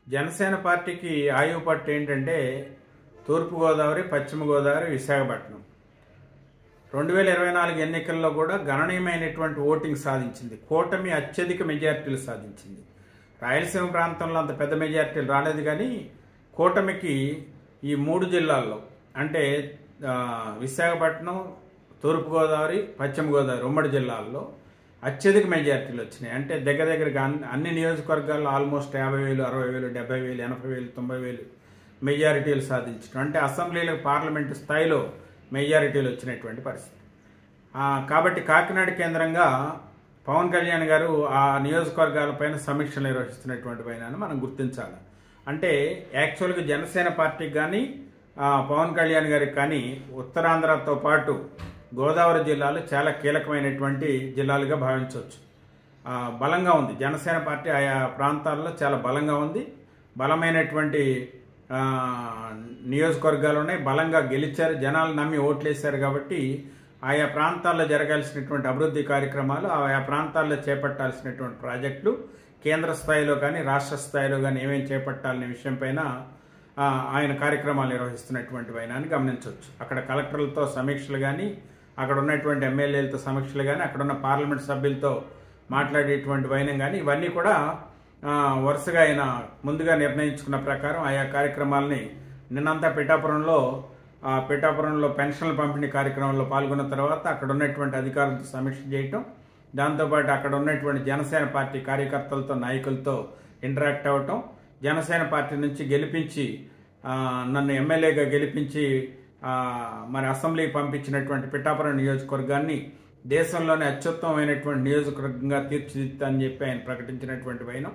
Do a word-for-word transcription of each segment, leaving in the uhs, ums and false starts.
జనసేన పార్టీకి ఆయువు పట్టు ఏంటంటే తూర్పుగోదావరి, పశ్చిమ గోదావరి, విశాఖపట్నం. రెండు వేల ఇరవై నాలుగు ఎన్నికల్లో కూడా గణనీయమైనటువంటి ఓటింగ్ సాధించింది. కూటమి అత్యధిక మెజార్టీలు సాధించింది. రాయలసీమ ప్రాంతంలో అంత పెద్ద మెజార్టీలు రాలేదు, కానీ కూటమికి ఈ మూడు జిల్లాల్లో అంటే విశాఖపట్నం, తూర్పుగోదావరి, పశ్చిమ గోదావరి ఉమ్మడి జిల్లాల్లో అత్యధిక మెజార్టీలు వచ్చినాయి. అంటే దగ్గర దగ్గరగా అన్ని నియోజకవర్గాల్లో ఆల్మోస్ట్ యాభై వేలు, అరవై వేలు, డెబ్బై వేలు, ఎనభై వేలు, తొంభై వేలు మెజారిటీలు సాధించడం అంటే అసెంబ్లీలో, పార్లమెంటు స్థాయిలో మెజారిటీలు వచ్చినటువంటి పరిస్థితి. కాబట్టి కాకినాడ కేంద్రంగా పవన్ కళ్యాణ్ గారు ఆ నియోజకవర్గాలపైన సమీక్షలు నిర్వహిస్తున్నటువంటి పైన మనం గుర్తించాలి. అంటే యాక్చువల్గా జనసేన పార్టీకి కానీ పవన్ కళ్యాణ్ గారికి కానీ ఉత్తరాంధ్రతో పాటు గోదావరి జిల్లాలు చాలా కీలకమైనటువంటి జిల్లాలుగా భావించవచ్చు. బలంగా ఉంది జనసేన పార్టీ, ఆయా ప్రాంతాల్లో చాలా బలంగా ఉంది. బలమైనటువంటి నియోజకవర్గాలు ఉన్నాయి, బలంగా గెలిచారు, జనాలు నమ్మి ఓట్లేశారు. కాబట్టి ఆయా ప్రాంతాల్లో జరగాల్సినటువంటి అభివృద్ధి కార్యక్రమాలు, ఆయా ప్రాంతాల్లో చేపట్టాల్సినటువంటి ప్రాజెక్టులు కేంద్ర స్థాయిలో కానీ రాష్ట్ర స్థాయిలో కానీ ఏమేమి చేపట్టాలనే విషయం పైన ఆయన కార్యక్రమాలు నిర్వహిస్తున్నటువంటి వైనాన్ని గమనించవచ్చు. అక్కడ కలెక్టర్లతో సమీక్షలు కానీ, అక్కడ ఉన్నటువంటి ఎమ్మెల్యేలతో సమీక్షలు కానీ, అక్కడ ఉన్న పార్లమెంట్ సభ్యులతో మాట్లాడేటువంటి వైనం కానీ, ఇవన్నీ కూడా వరుసగా ఆయన ముందుగా నిర్ణయించుకున్న ప్రకారం ఆయా కార్యక్రమాలని నిన్నంతా పిఠాపురంలో పిఠాపురంలో పెన్షన్ల పంపిణీ కార్యక్రమంలో పాల్గొన్న తర్వాత అక్కడ ఉన్నటువంటి అధికారులతో సమీక్ష చేయటం, దాంతోపాటు అక్కడ ఉన్నటువంటి జనసేన పార్టీ కార్యకర్తలతో, నాయకులతో ఇంటరాక్ట్ అవ్వటం, జనసేన పార్టీ నుంచి గెలిపించి నన్ను ఎమ్మెల్యేగా గెలిపించి మరి అసెంబ్లీకి పంపించినటువంటి పిఠాపురం నియోజకవర్గాన్ని దేశంలోనే అత్యుత్తమమైనటువంటి నియోజకవర్గంగా తీర్చిదిద్దాలని చెప్పి ఆయన ప్రకటించినటువంటి వైనం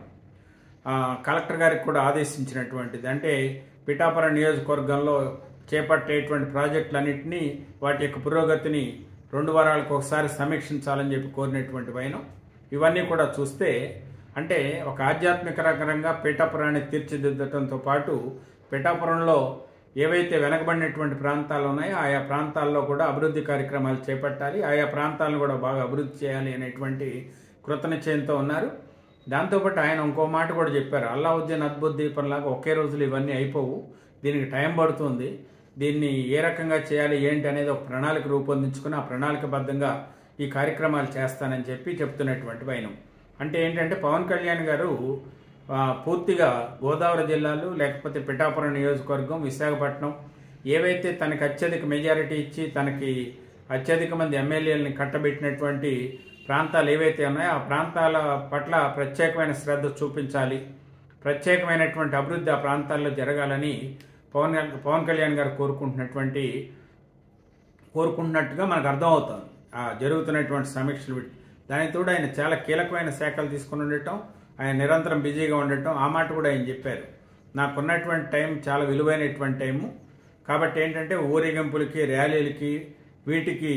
కలెక్టర్ గారికి కూడా ఆదేశించినటువంటిది. అంటే పిఠాపురం నియోజకవర్గంలో చేపట్టేటువంటి ప్రాజెక్టులన్నింటినీ వాటి యొక్క పురోగతిని రెండు వారాలకు ఒకసారి సమీక్షించాలని చెప్పి కోరినటువంటి వైనం. ఇవన్నీ కూడా చూస్తే అంటే ఒక ఆధ్యాత్మిక రంగంగా పిఠాపురాన్ని తీర్చిదిద్దడంతో పాటు పిఠాపురంలో ఏవైతే వెనకబడినటువంటి ప్రాంతాలు ఉన్నాయో ఆయా ప్రాంతాల్లో కూడా అభివృద్ధి కార్యక్రమాలు చేపట్టాలి, ఆయా ప్రాంతాలను కూడా బాగా అభివృద్ధి చేయాలి అనేటువంటి కృతనిశ్చయంతో ఉన్నారు. దాంతోపాటు ఆయన ఇంకో మాట కూడా చెప్పారు, అల్లావుద్దీన్ అద్భుత దీపంలాగా ఒకే రోజులు ఇవన్నీ అయిపోవు, దీనికి టైం పడుతుంది, దీన్ని ఏ రకంగా చేయాలి ఏంటి అనేది ఒక ప్రణాళిక రూపొందించుకుని ఆ ప్రణాళికబద్ధంగా ఈ కార్యక్రమాలు చేస్తానని చెప్పి చెప్తున్నటువంటి వైనం. అంటే ఏంటంటే పవన్ కళ్యాణ్ గారు పూర్తిగా గోదావరి జిల్లాలు, లేకపోతే పిఠాపురం నియోజకవర్గం, విశాఖపట్నం ఏవైతే తనకి అత్యధిక మెజారిటీ ఇచ్చి తనకి అత్యధిక మంది ఎమ్మెల్యేలని కట్టబెట్టినటువంటి ప్రాంతాలు ఏవైతే ఉన్నాయో ఆ ప్రాంతాల పట్ల ప్రత్యేకమైన శ్రద్ధ చూపించాలి, ప్రత్యేకమైనటువంటి అభివృద్ధి ఆ ప్రాంతాల్లో జరగాలని పవన్ పవన్ కళ్యాణ్ గారు కోరుకుంటున్నటువంటి కోరుకుంటున్నట్టుగా మనకు అర్థమవుతుంది ఆ జరుగుతున్నటువంటి సమీక్షలు. దానికి తోడు ఆయన చాలా కీలకమైన శాఖలు తీసుకుని ఉండటం, ఆయన నిరంతరం బిజీగా ఉండటం, ఆ మాట కూడా ఆయన చెప్పారు, నాకున్నటువంటి టైం చాలా విలువైనటువంటి టైము, కాబట్టి ఏంటంటే ఊరేగింపులకి, ర్యాలీలకి, వీటికి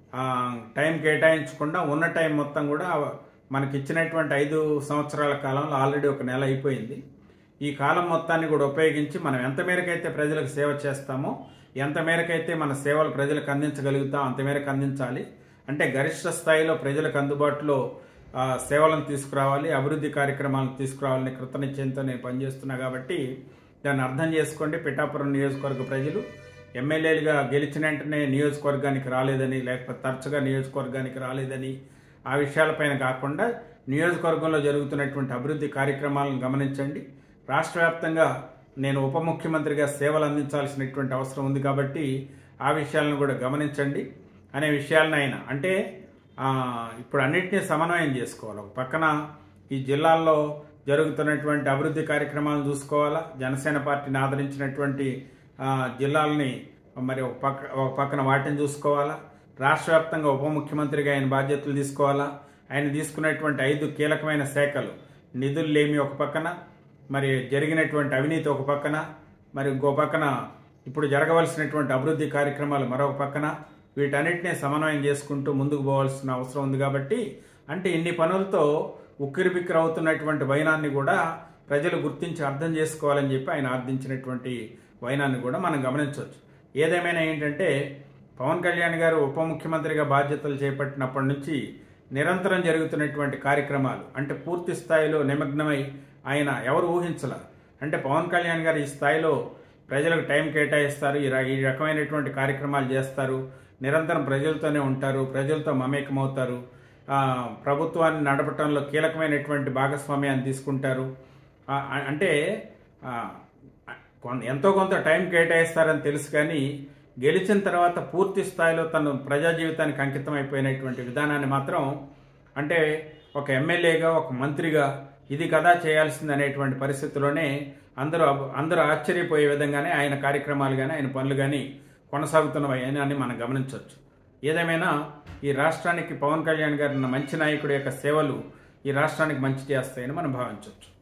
టైం కేటాయించకుండా ఉన్న టైం మొత్తం కూడా మనకి ఇచ్చినటువంటి ఐదు సంవత్సరాల కాలంలో ఆల్రెడీ ఒక నెల అయిపోయింది. ఈ కాలం మొత్తాన్ని కూడా ఉపయోగించి మనం ఎంత మేరకైతే ప్రజలకు సేవ చేస్తామో, ఎంత మేరకైతే మన సేవలు ప్రజలకు అందించగలుగుతాం అంత మేరకు అందించాలి. అంటే గరిష్ట స్థాయిలో ప్రజలకు అందుబాటులో సేవలను తీసుకురావాలి, అభివృద్ధి కార్యక్రమాలను తీసుకురావాలని కృతనిశ్చయంతో నేను పనిచేస్తున్నా. కాబట్టి దాన్ని అర్థం చేసుకోండి. పిఠాపురం నియోజకవర్గ ప్రజలు ఎమ్మెల్యేలుగా గెలిచిన వెంటనే నియోజకవర్గానికి రాలేదని, లేకపోతే తరచుగా నియోజకవర్గానికి రాలేదని ఆ విషయాలపైన కాకుండా నియోజకవర్గంలో జరుగుతున్నటువంటి అభివృద్ధి కార్యక్రమాలను గమనించండి. రాష్ట్ర వ్యాప్తంగా నేను ఉప ముఖ్యమంత్రిగా సేవలు అందించాల్సినటువంటి అవసరం ఉంది, కాబట్టి ఆ విషయాలను కూడా గమనించండి అనే విషయాలను ఆయన అంటే ఇప్పుడు అన్నింటినీ సమన్వయం చేసుకోవాలి. ఒక పక్కన ఈ జిల్లాల్లో జరుగుతున్నటువంటి అభివృద్ధి కార్యక్రమాలను చూసుకోవాలా, జనసేన పార్టీని ఆదరించినటువంటి జిల్లాలని మరి ఒక పక్క ఒక పక్కన వాటిని చూసుకోవాలా, రాష్ట్ర వ్యాప్తంగా ఉప ముఖ్యమంత్రిగా ఆయన బాధ్యతలు తీసుకోవాలా, ఆయన తీసుకున్నటువంటి ఐదు కీలకమైన శాఖలు నిధులు లేమి ఒక పక్కన, మరి జరిగినటువంటి అవినీతి ఒక పక్కన, మరి ఇంకో పక్కన ఇప్పుడు జరగవలసినటువంటి అభివృద్ధి కార్యక్రమాలు మరొక పక్కన, వీటన్నిటినీ సమన్వయం చేసుకుంటూ ముందుకు పోవాల్సిన అవసరం ఉంది. కాబట్టి అంటే ఇన్ని పనులతో ఉక్కిరిబిక్కిరి అవుతున్నటువంటి వైనాన్ని కూడా ప్రజలు గుర్తించి అర్థం చేసుకోవాలని చెప్పి ఆయన ఆర్థించినటువంటి వైనాన్ని కూడా మనం గమనించవచ్చు. ఏదేమైనా ఏంటంటే పవన్ కళ్యాణ్ గారు ఉప ముఖ్యమంత్రిగా బాధ్యతలు చేపట్టినప్పటి నుంచి నిరంతరం జరుగుతున్నటువంటి కార్యక్రమాలు అంటే పూర్తి స్థాయిలో నిమగ్నమై ఆయన ఎవరు ఊహించల అంటే పవన్ కళ్యాణ్ గారు ఈ స్థాయిలో ప్రజలకు టైం కేటాయిస్తారు, ఈ ర- ఈ రకమైనటువంటి కార్యక్రమాలు చేస్తారు, నిరంతరం ప్రజలతోనే ఉంటారు, ప్రజలతో మమేకమవుతారు, ఆ, ప్రభుత్వాన్ని నడపటంలో కీలకమైనటువంటి భాగస్వామ్యాన్ని తీసుకుంటారు. ఆ, అంటే ఆ, కొన్- ఎంతో కొంత టైం కేటాయిస్తారని తెలుసు, కానీ గెలిచిన తర్వాత పూర్తి స్థాయిలో తను ప్రజా జీవితానికి అంకితం అయిపోయినటువంటి విధానాన్ని మాత్రం, అంటే ఒక ఎమ్మెల్యేగా ఒక మంత్రిగా ఇది కదా చేయాల్సింది అనేటువంటి పరిస్థితిలోనే అందరూ అందరూ ఆశ్చర్యపోయే విధంగానే ఆయన కార్యక్రమాలు కానీ ఆయన పనులు కానీ కొనసాగుతున్నవి అని మనం గమనించవచ్చు. ఏదేమైనా ఈ రాష్ట్రానికి పవన్ కళ్యాణ్ గారి మంచి నాయకుడి యొక్క సేవలు ఈ రాష్ట్రానికి మంచి చేస్తాయని మనం భావించవచ్చు.